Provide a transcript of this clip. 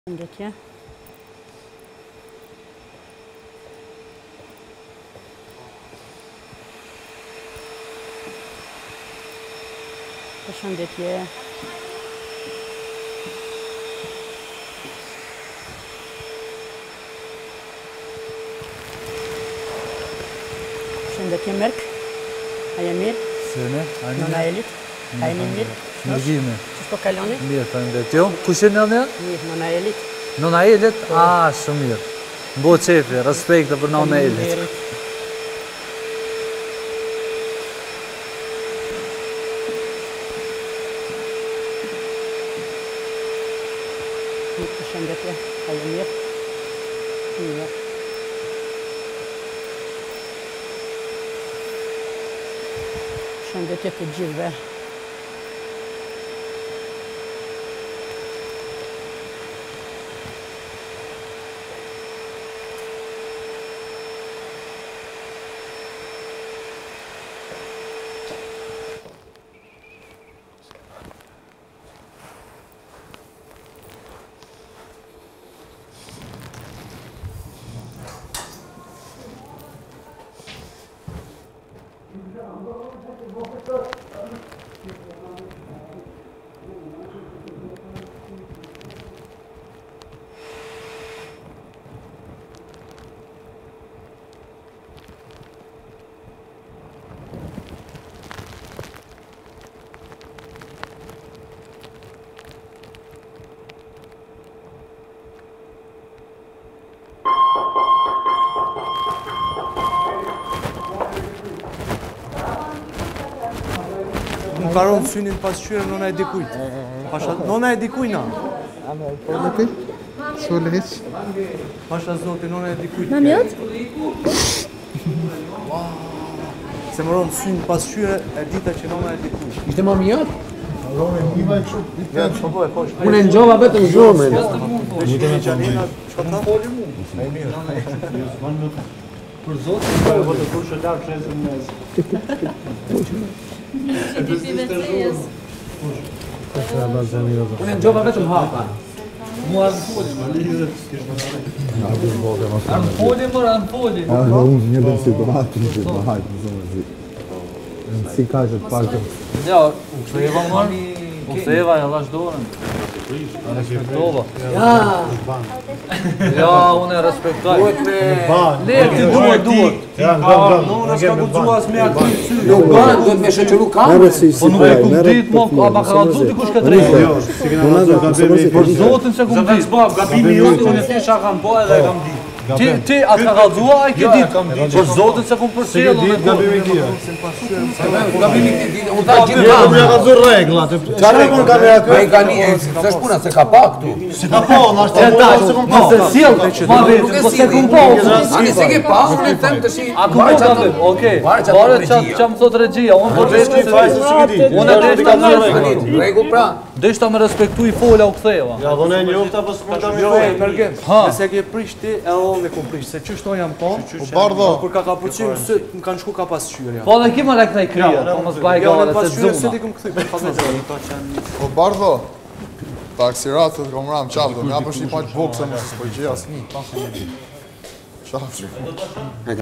Përshëndetje. Përshëndetje. Përshëndetje Merk. A je mirë? Sene, Nona Elit. A jeni mirë? Mirëgjime. Që s'po kaloni? Mirë, faleminderit. Jo, kush e nënja? Mirë, Nona Elit. Nona Elit? Ah, shumë mirë. Mbo qefi, respekte për Nona Elit. Faleminderit. Përshëndetje. A je mirë? Mirë. Përshëndetje të gjithëve. Më karon synin pas qyre nona e dikujt. Nona e dikujna. Şöyle hiç. Pasha zoti, nona e dikujt. Mamiot? Se më ronë syn pas qyre e dita që nona e dikujt. Ishte mami jot? Ja, që po e posh. Unë e ngjova vetëm zhurmën. Çka tha? Për zotin, po e vëtë kur shëllar qesën mes. Unë e ngjova vetëm hapa. Mua në foli, më lidhe. Anë foli, mërë, anë foli. Unë një dhe si bëhatë, një dhe bëhatë, në zonë zi. Në si ka që të partë. Ja, u ktheva marë. U ktheva, ja lash dorën. Respektova. Ja, unë e respektoj. Le, ti duhet. Nona s'ka guxua as me aty sy. Nuk ban, duhet me shoqëru kamerë. Po nuk e kum dit, mo, a ma ka rëndzu dikush këtë drejtë. Për zotin se kum dit. Gabimi jote unë thjesha kam bë edhe e kam ditë. Ti atë ka rëndzu, a i ke dit. Për zotin se kum përsel. Gabimi kia. Gabimi ti ditë, unë tha gjithë Ja kamerë. ka zë reglat. Çfarë mund kamera këtu? Ai kanë, s'është puna se ka pa këtu. Si ka po, në ashtë të mund, se kom po. Se sjellë që ma vetë, po se kum po. Ani se ke pa, unë them tash. A ku po ka vetë? Okej. Varet ç'a më thot regjia, unë po vetë unë Rregull pra. deshta me respektu i fola u ktheva. Ja, dhone e njofta, po s'mund ta Jo, e mirë. mërgem. Ha. Nëse ke prish ti, edhe unë e kum prish. Se qështo jam po, Bardho. kur ka kapuqim, syt më kanë shku ka pas qyrja. Po dhe ki më rekna i krija, po mos baj Jo, gale në pas se qyrja, syt zuna. i kum kthy, pas me zona. O Bardho. Taksiratët kom ram qapë, do m'ja përshni paqë bokse, më s'po i gjej asni. Qafri.